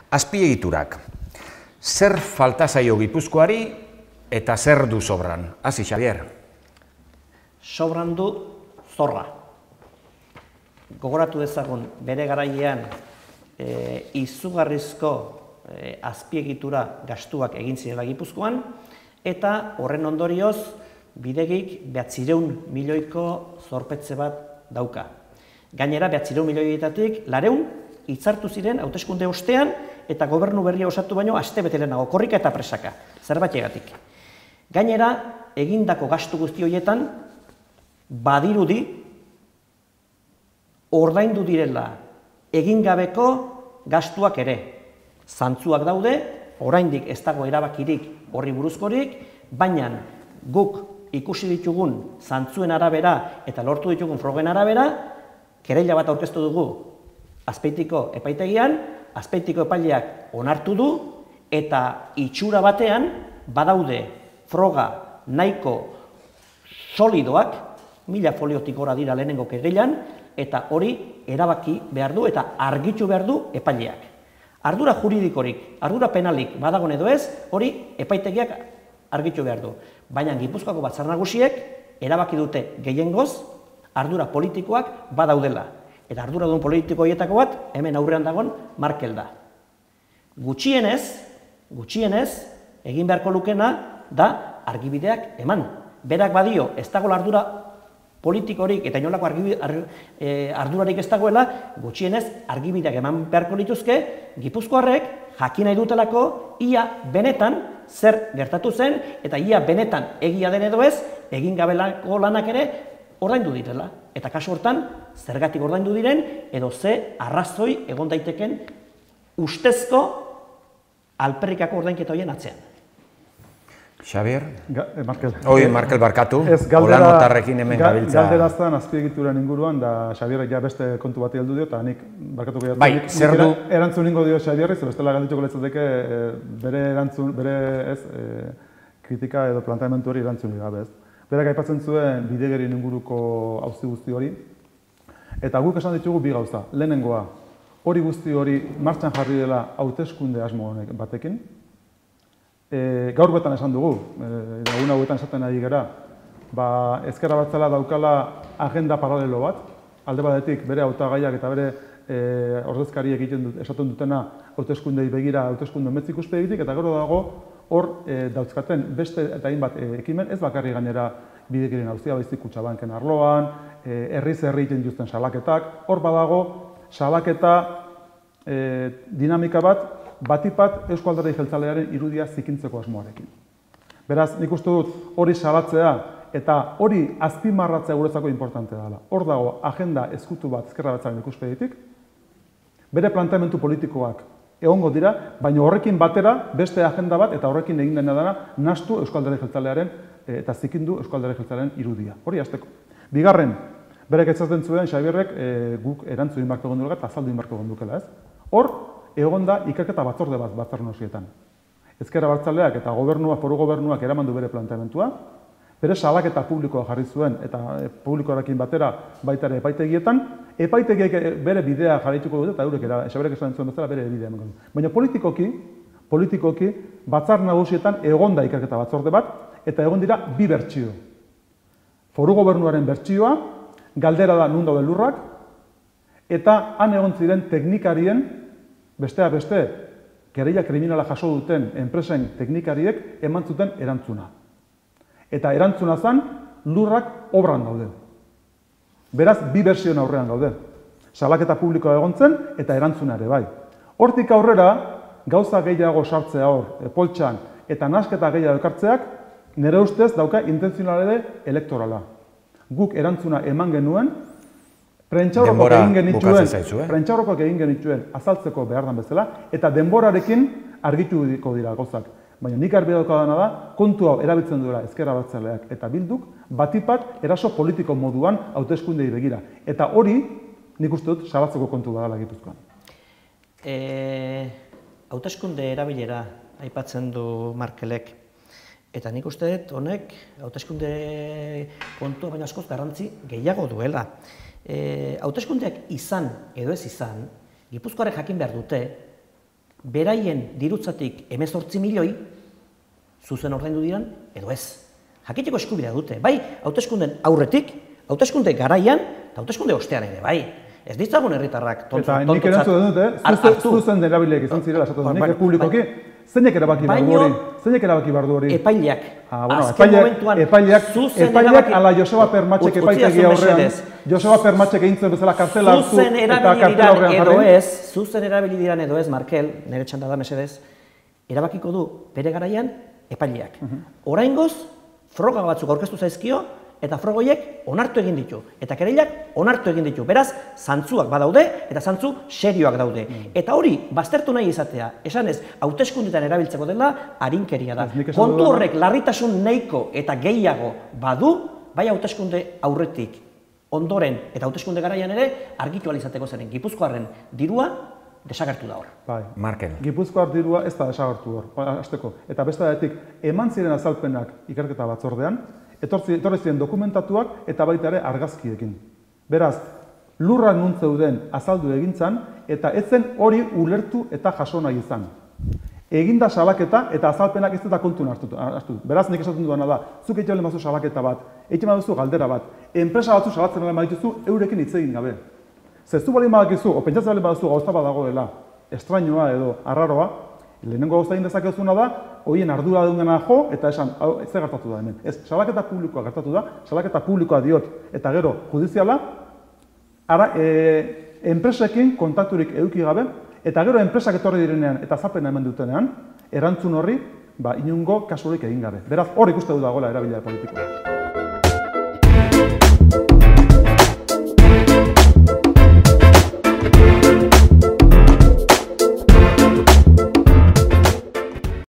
Azpiegiturak. Zer falta zaio Gipuzkoari eta zer du sobran? Hasi, Xabier. Sobran du zorra. Gogoratu dezagun bere garailean izugarrizko azpiegitura gastuak egin zirela Gipuzkoan, eta horren ondorioz bidegik 900 milioiko zorpetze bat dauka. Gainera, 900 milioietatik 200 hitzartu ziren hauteskunde ostean eta gobernu berria osatu baino astebete lehenago, korrika eta presaka, zerbaitegatik. Gainera, egindako gastu guzti horietan badirudi ordaindu direla egin gabeko gastuak ere. Zantzuak daude, oraindik ez dago erabakirik horri buruzkorik, baina guk ikusi ditugun zantzuen arabera eta lortu ditugun frogen arabera, kereila bat aurkeztu dugu Azpeitiko epaitegian, Azpeitiko epaileak onartu du, eta itxura batean badaude froga nahiko solidoak, 1000 foliotik gora dira lehenengo kereilan, eta hori erabaki behar du eta argitu behar du epaileak. Ardura juridikorik, ardura penalik badagon edo ez, hori epaitegiak argitu behar du. Baina Gipuzkoako Batzar Nagusiek erabaki dute gehiengoz ardura politikoak badaudela. Eta arduradun politiko horietako bat, hemen aurrean dagoen Markel da. Gutxienez, egin beharko lukena da argibideak eman. Berak badio, ez dagoela ardura politikorik eta inolako ardurarik ez dagoela, gutxienez argibideak eman beharko lituzke, Gipuzkoarrek jakin nahi dutelako ia benetan zer gertatu zen, eta ia benetan egia den edo ez, egin gabelako lanak ere ordaindu direla. Eta kasu hortan, zergatik ordaindu diren, edo ze arrazoi egon daiteken ustezko alperrikako ordainketa horien atzean. Xabier? Markel. Markel barkatu, hola notarrekin hemen gabiltza. Galderaztan azpiegituren inguruan, da Xabierrek ja beste kontu bati heldu dio, eta nik barkatu gehiatzen. Bai, zer du? Erantzun ingo dio Xabierri, zer bestela galdituko letzateke bere kritika edo planteamendu hori erantzun gabe ez. Berak aipatzen zuen bidegerien inguruko auzi guzti hori, eta guk esan ditugu bi gauza. Lehenengoa, hori guzti hori martxan jarri dela hauteskunde asmo batekin. Gaur betan esan dugu, egun hauetan esaten ari gara, Ezker Abertzalea daukala agenda paralelo bat, alde batetik bere hautagaiak eta bere ordezkariek esaten dutena hauteskundei begira hauteskunde metz ikuspegitik, eta gero dago hor dauzkaten beste eta hainbat ekimen, ez bakarri gainera bidegiren auzia, baizik Kutxabanken arloan, herriz herri egiten dituzten salaketak, hor badago salaketa dinamika bat, batipat Euzko Alderdi Jeltzalearen irudia zikintzeko asmoarekin. Beraz, nik uste dut hori salatzea eta hori azpimarratzea guretzako importantea dela. Hor dago agenda ezkutu bat Ezker Abertzalearen ikuspegitik, bere planteamendu politikoak egongo dira, baina horrekin batera beste agenda bat eta horrekin egin dena dena nahastu Euzko Alderdi Jeltzalearen eta zikindu Euzko Alderdi Jeltzalearen irudia. Hori hasteko. Bigarren, berek etzaten zuen Xabierrek guk erantzun inbarko gondukela eta azaldu inbarko gondukela, ez? Hor, egon da ikerketa batzorde bat Batzar Nagusietan. Ezker Abertzaleak eta foru gobernuak eraman du bere planteamentua, bere salaketa publikoa jarri zuen eta publikoarekin batera baita ere epaitegietan, epaitegiek bere bidea jarraituko dute eta eurek Xabierrek esan zuen bezala bere bidea emango du. Baina politikoki Batzar Nagusietan egon da ikerketa batzorde bat eta egon dira bi bertsio. Foru gobernuaren bertsioa, galdera da non dauden lurrak, eta han egon ziren teknikarien, besteak beste, kereila kriminala jaso duten enpresen teknikariek eman zuten erantzuna. Eta erantzuna zen, lurrak obran daude. Beraz, bi bertsioen aurrean gaude. Salaketa publikoa egon zen eta erantzuna ere bai. Hortik aurrera, gauza gehiago sartzea hor, poltsan eta nasketa gehiago ekartzeak, nire ustez dauka intentzionalede elektorala. Guk erantzuna eman genuen, prentxaurrokoak egin genituen azaltzeko behar den bezala, eta denborarekin argituko dira gauzak. Baina nik argi daukadana da, kontu hau erabiltzen duela Ezker Abertzaleak eta Bilduk, batipat eraso politiko moduan hauteskundei begira. Eta hori, nik uste dut, salatzeko kontu badala Gipuzkoan. Hauteskunde erabilera aipatzen du Markelek. Eta nik uste dut honek hauteskunde kontua baina askoz garrantzi gehiago duela. Hauteskundeak izan edo ez izan, Gipuzkoarrek jakin behar dute, beraien dirutzatik 18 milioi zuzen ordaindu diran edo ez. Jakiteko eskubidea dute, bai hauteskunden aurretik, hauteskunde garaian eta hauteskunde ostean ere, bai. Ez ditzagun herritarrak tontotzat. Eta nik erantzun dut, zuzen erabileek izan zirela, esatu nik publikoki, zeinek erabaki bardu hori? Zeinek erabaki bardu hori? Epaileak. Azken momentuan, epaileak ala Joseba Permatxek epaitegi aurrean, Joseba Permatxek egin zuen bezala kartela hartu eta kartela aurrean jarri. Zuzen erabili diran edo ez, Markel, nire txanda da mesedez, erabakiko du bere garaian epaileak. Oraingoz, froga batzuk aurkeztu zaizkio, eta frogoiek onartu egin ditu. Eta kereilak onartu egin ditu. Beraz, zantzuak badaude eta zantzu serioak daude. Eta hori, baztertu nahi izatea, esanez, hauteskundetan erabiltzeko dela, arinkeria da. Kontu horrek larritasun nahiko eta gehiago badu, bai hauteskunde aurretik, ondoren eta hauteskunde garaian ere, argitu alizateko zeren. Gipuzkoarren dirua desagertu da hor. Bai, Gipuzkoar dirua ez da desagertu hor, hasteko. Eta bestetik, eman ziren azalpenak ikerketa batzordean, etorri ziren dokumentatuak eta baita ere argazkiekin. Beraz, lurra nun zeuden azaldu egintzan eta ez zen hori ulertu eta jaso nahi izan. Eginda salaketa eta azalpenak ez eta kontun hartu. Beraz, nik esaten duena da, zuk egiten mazu salaketa bat, egiten mazu galdera bat, enpresa batzu salatzen balen badituzu, eurekin hitz egin gabe. Zezu bali badakizu, o pentsatzen bali baduzu gauza bat dagoela, estrainoa edo arraroa, lehenengo gauza egin dezakezuna da, horien ardura duguna jo, eta esan, hau, ez gertatu da hemen. Ez, salaketa publikoa gertatu da, salaketa publikoa diot, eta gero, judiziala, ara, enpresekin kontakturik eduki gabe, eta gero enpresak etorri direnean, eta zapena hemen dutenean, erantzun horri, inungo kasurik egin gabe. Beraz, hor ikuste du dagoela erabilia politikoa.